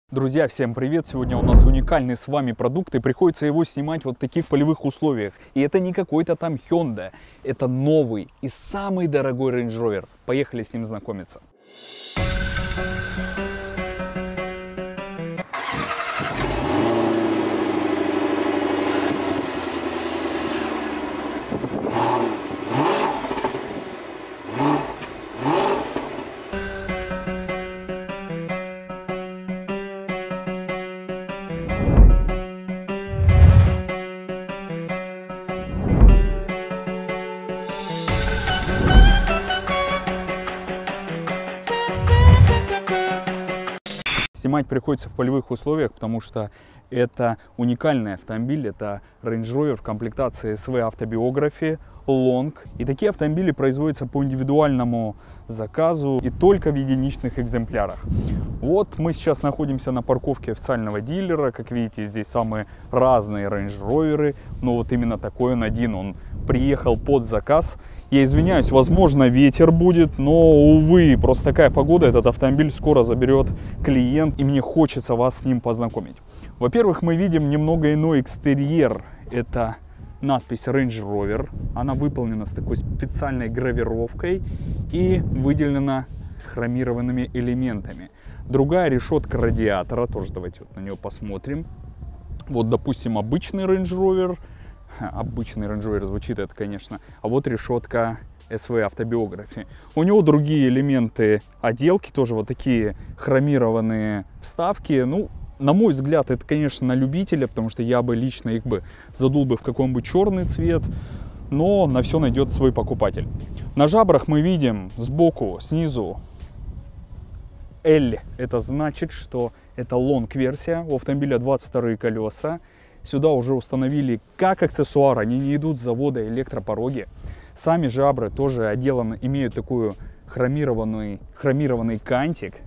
Друзья, всем привет! Сегодня у нас уникальный с вами продукт, и приходится его снимать вот в таких полевых условиях. И это не какой-то там Hyundai, это новый и самый дорогой Range Rover. Поехали с ним знакомиться. Снимать приходится в полевых условиях, потому что это уникальный автомобиль, это Range Rover в комплектации SV Autobiography Long. И такие автомобили производятся по индивидуальному заказу и только в единичных экземплярах. Вот мы сейчас находимся на парковке официального дилера. Как видите, здесь самые разные Range Rover, но вот именно такой он один, он приехал под заказ. Я извиняюсь, возможно, ветер будет, но, увы, просто такая погода, этот автомобиль скоро заберет клиент, и мне хочется вас с ним познакомить. Во-первых, мы видим немного иной экстерьер. Это надпись Range Rover. Она выполнена с такой специальной гравировкой и выделена хромированными элементами. Другая решетка радиатора, тоже давайте вот на нее посмотрим. Вот, допустим, обычный Range Rover. Обычный Range Rover звучит это, конечно. А вот решетка SV Autobiography. У него другие элементы отделки, тоже вот такие хромированные вставки. Ну, на мой взгляд, это, конечно, на любителя, потому что я бы лично их задул бы в какой-нибудь черный цвет. Но на все найдет свой покупатель. На жабрах мы видим сбоку, снизу L. Это значит, что это лонг-версия. У автомобиля 22 колеса. Сюда уже установили как аксессуар, они не идут с завода, электропороги. Сами жабры тоже отделаны, имеют такую хромированный кантик.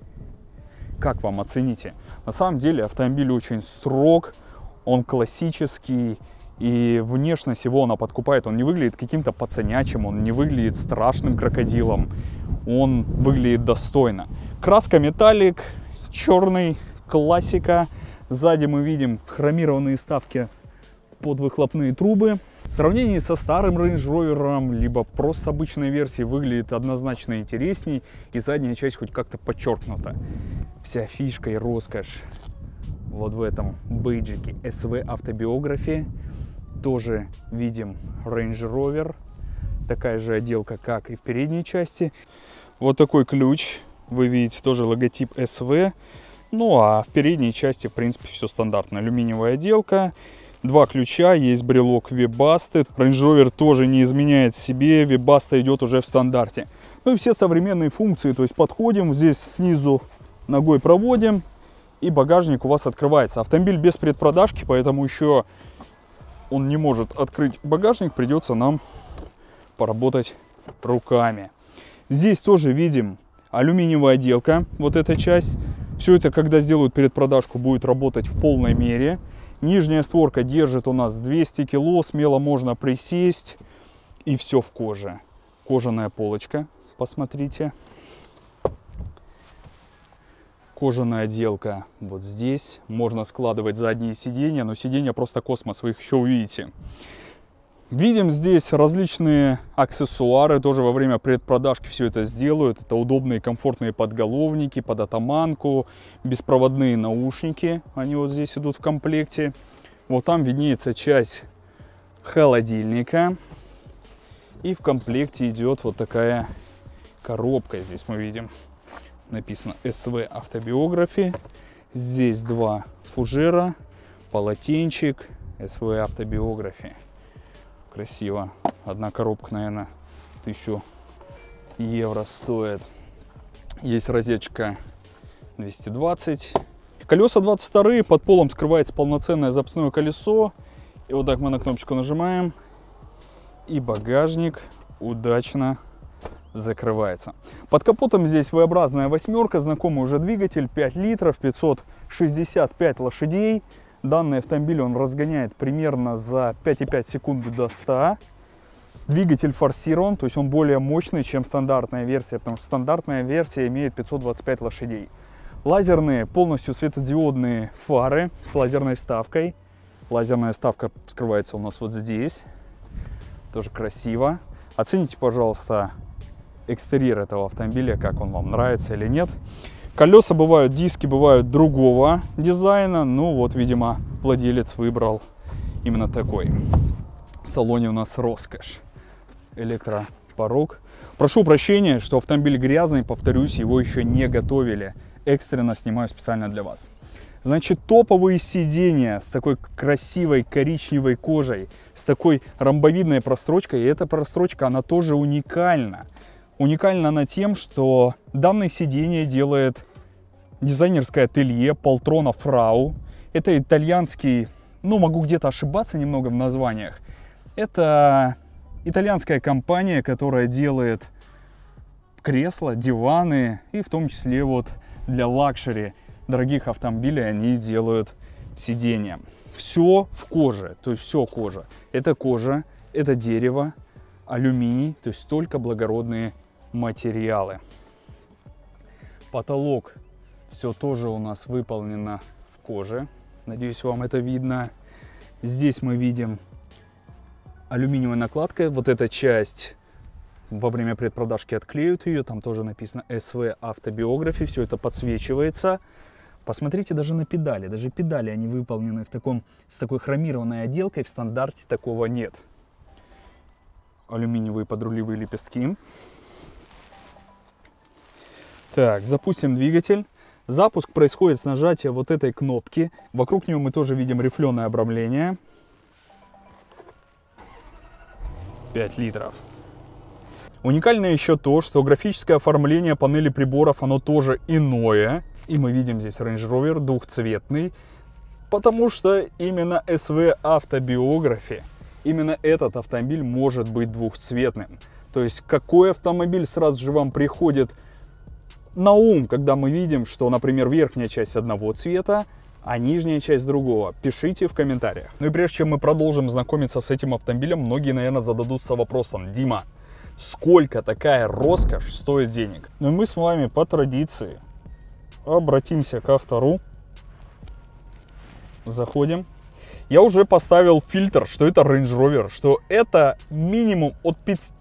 Как вам, оцените? На самом деле автомобиль очень строг, он классический, и внешность его она подкупает. Он не выглядит каким-то пацанячим, он не выглядит страшным крокодилом, он выглядит достойно. Краска металлик, черный, классика. Сзади мы видим хромированные вставки под выхлопные трубы. В сравнении со старым Range Rover, либо просто с обычной версией, выглядит однозначно интересней. И задняя часть хоть как-то подчеркнута. Вся фишка и роскошь вот в этом бейджике SV Autobiography. Тоже видим Range Rover. Такая же отделка, как и в передней части. Вот такой ключ. Вы видите тоже логотип SV. Ну а в передней части, в принципе, все стандартно. Алюминиевая отделка, два ключа, есть брелок Webasto. Range Rover тоже не изменяет себе, Webasto идет уже в стандарте. Ну и все современные функции, то есть подходим, здесь снизу ногой проводим, и багажник у вас открывается. Автомобиль без предпродажки, поэтому еще он не может открыть багажник, придется нам поработать руками. Здесь тоже видим алюминиевая отделка, вот эта часть. Все это, когда сделают предпродажку, будет работать в полной мере. Нижняя створка держит у нас 200 кило, смело можно присесть. И все в коже. Кожаная полочка, посмотрите. Кожаная отделка вот здесь. Можно складывать задние сиденья, но сиденья просто космос, вы их еще увидите. Видим здесь различные аксессуары, тоже во время предпродажки все это сделают. Это удобные комфортные подголовники под атаманку, беспроводные наушники, они вот здесь идут в комплекте. Вот там виднеется часть холодильника. И в комплекте идет вот такая коробка, здесь мы видим, написано SV Autobiography. Здесь два фужера, полотенчик, SV Autobiography. Красиво. Одна коробка, наверное, 1000 евро стоит. Есть розеточка 220. Колеса 22, под полом скрывается полноценное запасное колесо. И вот так мы на кнопочку нажимаем, и багажник удачно закрывается. Под капотом здесь V-образная восьмерка, знакомый уже двигатель, 5 литров, 565 лошадей. Данный автомобиль он разгоняет примерно за 5,5 секунд до 100. Двигатель форсирован, то есть он более мощный, чем стандартная версия, потому что стандартная версия имеет 525 лошадей. Лазерные, полностью светодиодные фары с лазерной вставкой. Лазерная вставка скрывается у нас вот здесь. Тоже красиво. Оцените, пожалуйста, экстерьер этого автомобиля, как он вам нравится или нет. Колеса бывают, диски бывают другого дизайна. Ну вот, видимо, владелец выбрал именно такой. В салоне у нас роскошь. Электропорог. Прошу прощения, что автомобиль грязный, повторюсь, его еще не готовили. Экстренно снимаю специально для вас. Значит, топовые сиденья с такой красивой коричневой кожей, с такой ромбовидной прострочкой. И эта прострочка, она тоже уникальна. Уникальна она тем, что данное сиденье делает дизайнерское ателье Poltrona Frau. Это итальянский, ну, могу где-то ошибаться немного в названиях. Это итальянская компания, которая делает кресла, диваны и в том числе вот для лакшери дорогих автомобилей они делают сиденья. Все в коже, то есть все кожа. Это кожа, это дерево, алюминий, то есть только благородные материалы. Потолок все тоже у нас выполнено в коже. Надеюсь, вам это видно. Здесь мы видим алюминиевая накладка. Вот эта часть во время предпродажки отклеют ее. Там тоже написано SV Автобиографи. Все это подсвечивается. Посмотрите даже на педали. Даже педали они выполнены с такой хромированной отделкой. В стандарте такого нет. Алюминиевые подрулевые лепестки. Так, запустим двигатель. Запуск происходит с нажатия вот этой кнопки. Вокруг нее мы тоже видим рифленое обрамление. 5 литров. Уникально еще то, что графическое оформление панели приборов, оно тоже иное. И мы видим здесь Range Rover двухцветный. Потому что именно SV Автобиографи, именно этот автомобиль может быть двухцветным. То есть какой автомобиль сразу же вам приходит на ум, когда мы видим, что, например, верхняя часть одного цвета, а нижняя часть другого? Пишите в комментариях. Ну и прежде чем мы продолжим знакомиться с этим автомобилем, многие, наверное, зададутся вопросом: Дима, сколько такая роскошь стоит денег? Ну и мы с вами по традиции обратимся к автору. Заходим. Я уже поставил фильтр, что это Range Rover, что это минимум от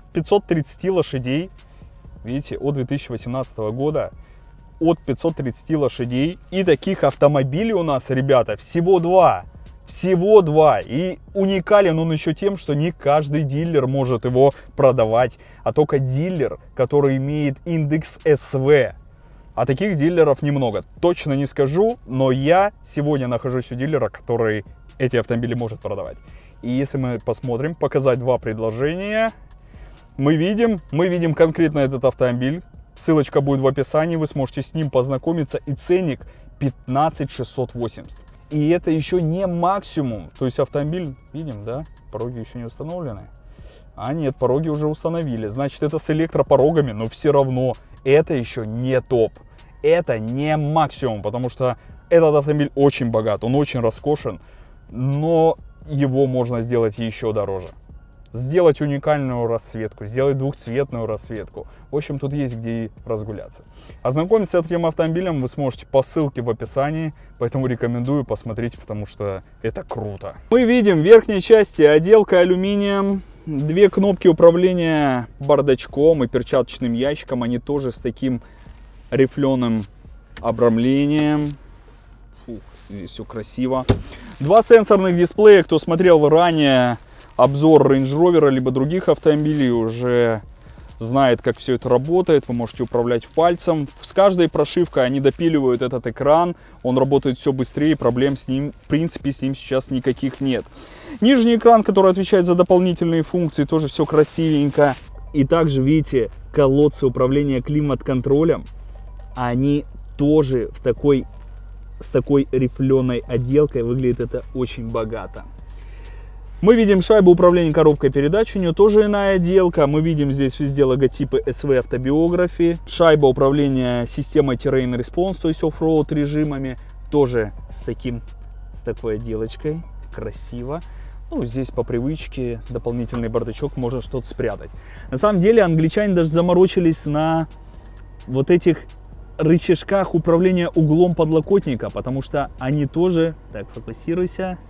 530 лошадей. Видите, от 2018 года от 530 лошадей. И таких автомобилей у нас, ребята, всего два. Всего два. И уникален он еще тем, что не каждый дилер может его продавать, а только дилер, который имеет индекс СВ. А таких дилеров немного. Точно не скажу, но я сегодня нахожусь у дилера, который эти автомобили может продавать. И если мы посмотрим, показать два предложения, мы видим конкретно этот автомобиль. Ссылочка будет в описании, вы сможете с ним познакомиться. И ценник 15 680. И это еще не максимум. То есть автомобиль, видим, да, пороги еще не установлены. А нет, пороги уже установили. Значит, это с электропорогами, но все равно это еще не топ. Это не максимум, потому что этот автомобиль очень богат, он очень роскошен, но его можно сделать еще дороже. Сделать уникальную расцветку, сделать двухцветную расцветку. В общем, тут есть где и разгуляться. Ознакомиться с этим автомобилем вы сможете по ссылке в описании, поэтому рекомендую посмотреть, потому что это круто. Мы видим в верхней части отделка алюминием, две кнопки управления бардачком и перчаточным ящиком, они тоже с таким рифленым обрамлением. Фух, здесь все красиво. Два сенсорных дисплея. Кто смотрел ранее обзор Range Rover либо других автомобилей, уже знает, как все это работает. Вы можете управлять пальцем. С каждой прошивкой они допиливают этот экран. Он работает все быстрее, проблем с ним, в принципе, с ним сейчас никаких нет. Нижний экран, который отвечает за дополнительные функции, тоже все красивенько. И также, видите, колодцы управления климат-контролем, они тоже с такой рифленой отделкой. Выглядит это очень богато. Мы видим шайбу управления коробкой передач, у нее тоже иная отделка. Мы видим здесь везде логотипы SV Автобиографи. Шайба управления системой Terrain Response, то есть оффроуд режимами, тоже с такой отделочкой. Красиво. Ну, здесь по привычке дополнительный бардачок, можно что-то спрятать. На самом деле англичане даже заморочились на вот этих рычажках управления углом подлокотника, потому что они тоже, так, фокусируйся,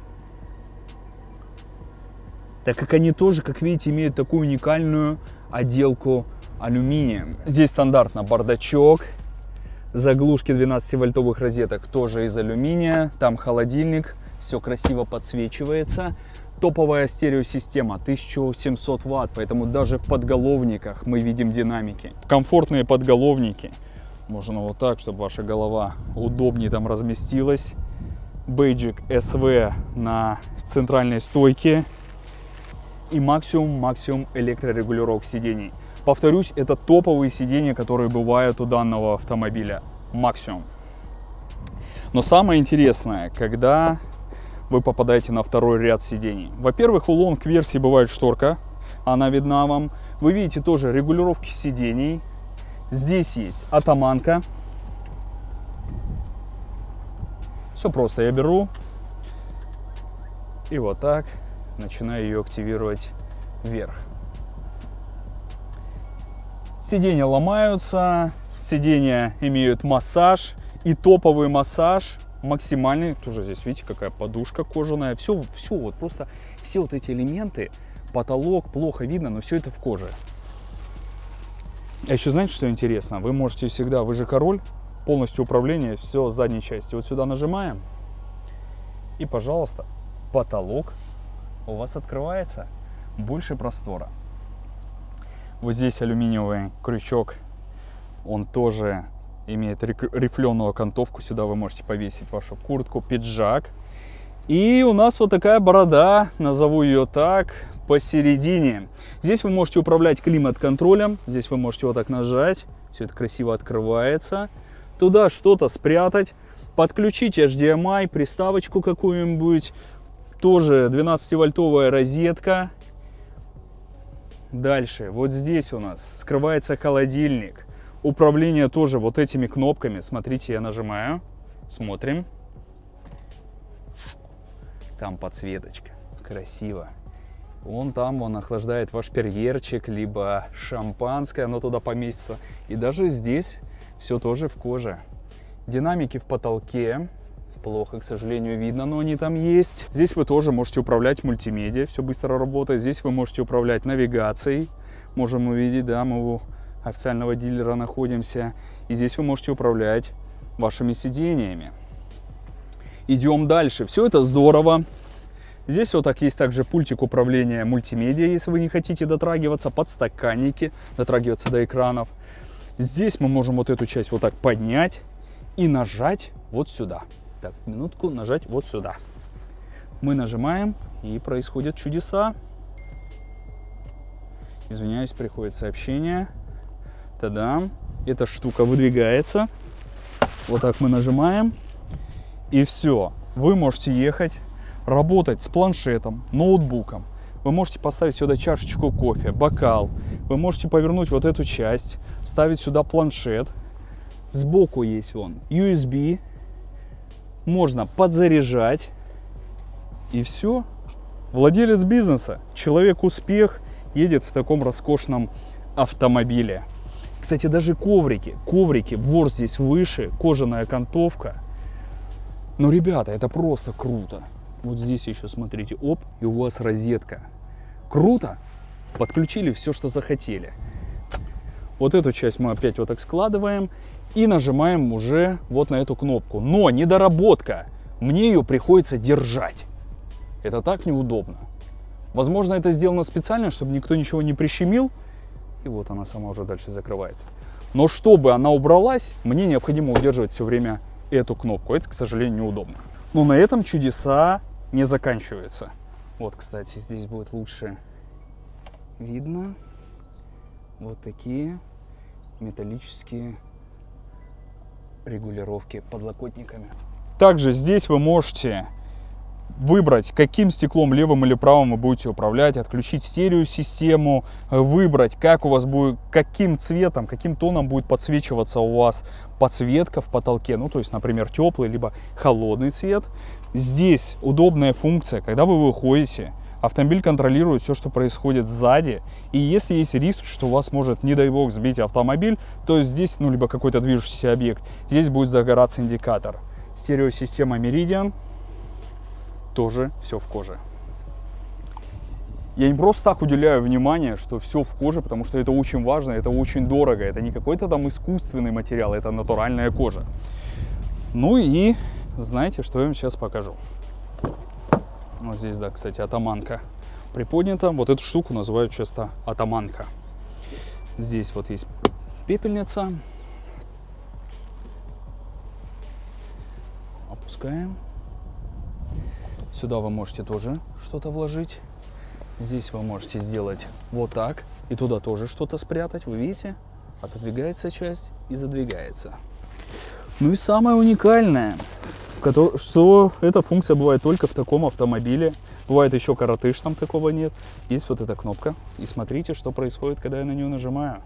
так как они тоже, как видите, имеют такую уникальную отделку алюминием. Здесь стандартно бардачок, заглушки 12-вольтовых розеток тоже из алюминия, там холодильник, все красиво подсвечивается. Топовая стереосистема 1700 Вт, поэтому даже в подголовниках мы видим динамики. Комфортные подголовники. Можно вот так, чтобы ваша голова удобнее там разместилась. Бейджик SV на центральной стойке. И максимум электрорегулировок сидений. Повторюсь, это топовые сиденья, которые бывают у данного автомобиля. Максимум. Но самое интересное, когда вы попадаете на второй ряд сидений. Во-первых, у лонг-версии бывает шторка, она видна вам. Вы видите тоже регулировки сидений. Здесь есть атаманка. Все просто, я беру и вот так начинаю ее активировать вверх. Сиденья ломаются, сиденья имеют массаж и топовый массаж. Максимальный, тоже здесь видите, какая подушка кожаная, все вот просто все вот эти элементы, потолок плохо видно, но все это в коже. А еще знаете, что интересно? Вы можете всегда, вы же король, полностью управление, все с задней части. Вот сюда нажимаем и, пожалуйста, потолок у вас открывается, больше простора. Вот здесь алюминиевый крючок, он тоже имеет рифленую окантовку, сюда вы можете повесить вашу куртку, пиджак. И у нас вот такая борода, назову ее так, посередине. Здесь вы можете управлять климат-контролем, здесь вы можете вот так нажать, все это красиво открывается. Туда что-то спрятать, подключить HDMI, приставочку какую-нибудь, тоже 12-вольтовая розетка. Дальше, вот здесь у нас скрывается холодильник. Управление тоже вот этими кнопками. Смотрите, я нажимаю. Смотрим. Там подсветочка. Красиво. Вон там он охлаждает ваш перьерчик, либо шампанское, оно туда поместится. И даже здесь все тоже в коже. Динамики в потолке. Плохо, к сожалению, видно, но они там есть. Здесь вы тоже можете управлять мультимедиа. Все быстро работает. Здесь вы можете управлять навигацией. Можем увидеть, да, мы у официального дилера находимся. И здесь вы можете управлять вашими сидениями. Идем дальше. Все это здорово. Здесь вот так есть также пультик управления мультимедиа, если вы не хотите дотрагиваться, подстаканники, дотрагиваться до экранов. Здесь мы можем вот эту часть вот так поднять и нажать вот сюда. Так, минутку, нажать вот сюда. Мы нажимаем, и происходят чудеса. Извиняюсь, приходит сообщение. Та-дам! Эта штука выдвигается. Вот так мы нажимаем. И все. Вы можете ехать, работать с планшетом, ноутбуком. Вы можете поставить сюда чашечку кофе, бокал. Вы можете повернуть вот эту часть, вставить сюда планшет. Сбоку есть вон USB. Можно подзаряжать. И все. Владелец бизнеса, человек-успех едет в таком роскошном автомобиле. Кстати, даже коврики, ворс здесь выше, кожаная окантовка. Но, ребята, это просто круто. Вот здесь еще, смотрите, оп, и у вас розетка. Круто? Подключили все, что захотели. Вот эту часть мы опять вот так складываем и нажимаем уже вот на эту кнопку. Но недоработка. Мне ее приходится держать. Это так неудобно. Возможно, это сделано специально, чтобы никто ничего не прищемил. И вот она сама уже дальше закрывается. Но чтобы она убралась, мне необходимо удерживать все время эту кнопку. Это, к сожалению, неудобно. Но на этом чудеса не заканчиваются. Вот, кстати, здесь будет лучше видно. Вот такие металлические регулировки подлокотниками. Также здесь вы можете выбрать, каким стеклом, левым или правым, вы будете управлять, отключить стереосистему, выбрать, как у вас будет, каким цветом, каким тоном будет подсвечиваться у вас подсветка в потолке. Ну, то есть, например, теплый либо холодный цвет. Здесь удобная функция, когда вы выходите Автомобиль контролирует все, что происходит сзади. И если есть риск, что у вас может, не дай бог, сбить автомобиль, то здесь, ну, либо какой-то движущийся объект, здесь будет загораться индикатор. Стереосистема Meridian, тоже все в коже. Я не просто так уделяю внимание, что все в коже, потому что это очень важно, это очень дорого. Это не какой-то там искусственный материал, это натуральная кожа. Ну и знаете, что я вам сейчас покажу. Вот здесь, да, кстати, атаманка приподнята. Вот эту штуку называют часто атаманка. Здесь вот есть пепельница. Опускаем. Сюда вы можете тоже что-то вложить. Здесь вы можете сделать вот так. И туда тоже что-то спрятать. Вы видите? Отодвигается часть и задвигается. Ну и самое уникальное, что эта функция бывает только в таком автомобиле. Бывает еще коротыш, там такого нет. Есть вот эта кнопка. И смотрите, что происходит, когда я на нее нажимаю.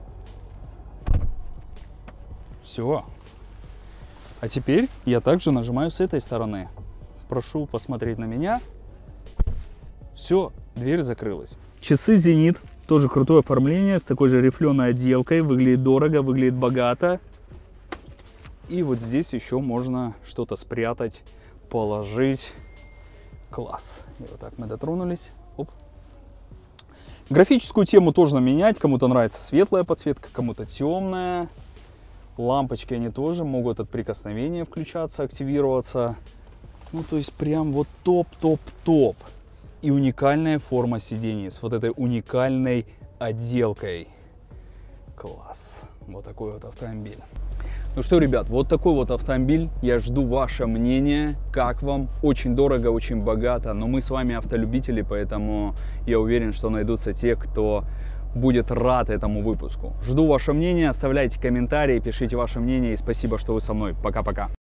Все. А теперь я также нажимаю с этой стороны. Прошу посмотреть на меня. Все, дверь закрылась. Часы Zenit. Тоже крутое оформление, с такой же рифленой отделкой. Выглядит дорого, выглядит богато. И вот здесь еще можно что-то спрятать, положить. Класс. И вот так мы дотронулись. Оп. Графическую тему тоже менять. Кому-то нравится светлая подсветка, кому-то темная. Лампочки они тоже могут от прикосновения включаться, активироваться. Ну, то есть прям вот топ-топ-топ. И уникальная форма сидений с вот этой уникальной отделкой. Класс. Вот такой вот автомобиль. Ну что, ребят, вот такой вот автомобиль. Я жду ваше мнение. Как вам? Очень дорого, очень богато. Но мы с вами автолюбители, поэтому я уверен, что найдутся те, кто будет рад этому выпуску. Жду ваше мнение. Оставляйте комментарии, пишите ваше мнение. И спасибо, что вы со мной. Пока-пока.